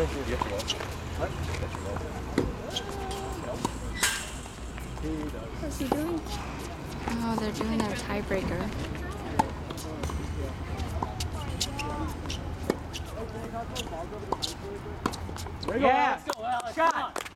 What's he doing? Oh, they're doing their tiebreaker. Yeah, let's go, Alex. Shot.